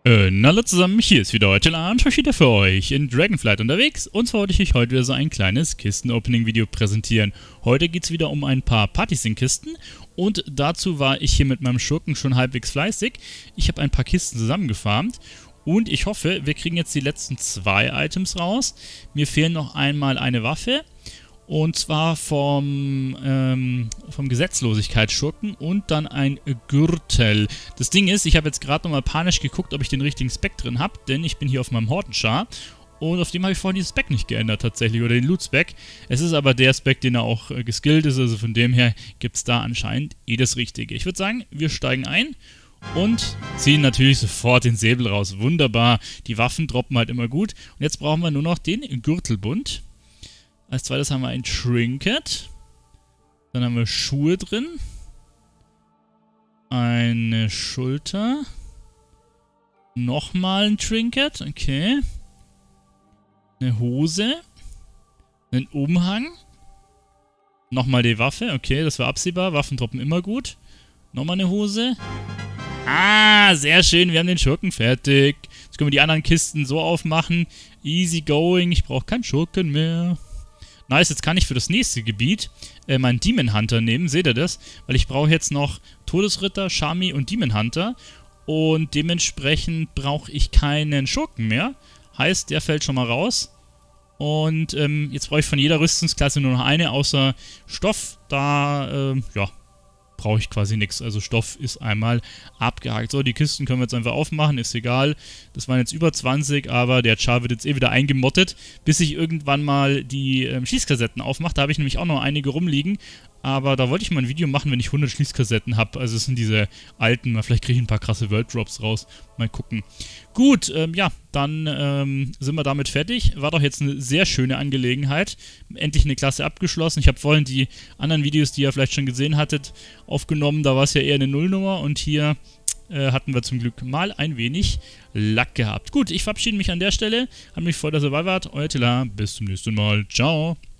Hallo zusammen, hier ist wieder heute und wieder für euch in Dragonflight unterwegs. Und zwar wollte ich euch heute wieder so ein kleines Kisten-Opening-Video präsentieren. Heute geht es wieder um ein paar Partysing-Kisten und dazu war ich hier mit meinem Schurken schon halbwegs fleißig. Ich habe ein paar Kisten zusammengefarmt und ich hoffe, wir kriegen jetzt die letzten 2 Items raus. Mir fehlen noch einmal eine Waffe. Und zwar vom Gesetzlosigkeitsschurken und dann ein Gürtel. Das Ding ist, ich habe jetzt gerade nochmal panisch geguckt, ob ich den richtigen Spec drin habe, denn ich bin hier auf meinem Hortenschar und auf dem habe ich vorhin dieses Spec nicht geändert tatsächlich, oder den Loot-Spec. Es ist aber der Spec, den er auch geskillt ist, also von dem her gibt es da anscheinend das Richtige. Ich würde sagen, wir steigen ein und ziehen natürlich sofort den Säbel raus. Wunderbar, die Waffen droppen halt immer gut. Und jetzt brauchen wir nur noch den Gürtelbund. Als zweites haben wir ein Trinket. Dann haben wir Schuhe drin. Eine Schulter. Nochmal ein Trinket. Okay. Eine Hose. Einen Umhang. Nochmal die Waffe. Okay, das war absehbar. Waffen droppen immer gut. Nochmal eine Hose. Ah, sehr schön. Wir haben den Schurken fertig. Jetzt können wir die anderen Kisten so aufmachen. Easy going. Ich brauche keinen Schurken mehr. Nice, jetzt kann ich für das nächste Gebiet meinen Demon Hunter nehmen, seht ihr das? Weil ich brauche jetzt noch Todesritter, Shami und Demon Hunter und dementsprechend brauche ich keinen Schurken mehr. Heißt, der fällt schon mal raus und jetzt brauche ich von jeder Rüstungsklasse nur noch eine, außer Stoff, da, ja, brauche ich quasi nichts. Also Stoff ist einmal abgehakt. So, die Kisten können wir jetzt einfach aufmachen, ist egal. Das waren jetzt über 20, aber der Char wird jetzt wieder eingemottet, bis ich irgendwann mal die Schießkassetten aufmache. Da habe ich nämlich auch noch einige rumliegen. Aber da wollte ich mal ein Video machen, wenn ich 100 Schließkassetten habe. Also es sind diese alten, vielleicht kriege ich ein paar krasse World Drops raus. Mal gucken. Gut, ja, dann sind wir damit fertig. War doch jetzt eine sehr schöne Angelegenheit. Endlich eine Klasse abgeschlossen. Ich habe vorhin die anderen Videos, die ihr vielleicht schon gesehen hattet, aufgenommen. Da war es ja eher eine Nullnummer und hier hatten wir zum Glück mal ein wenig Lack gehabt. Gut, ich verabschiede mich an der Stelle. Hat mich gefreut, dass ihr dabei wart. Euer Tila, bis zum nächsten Mal. Ciao.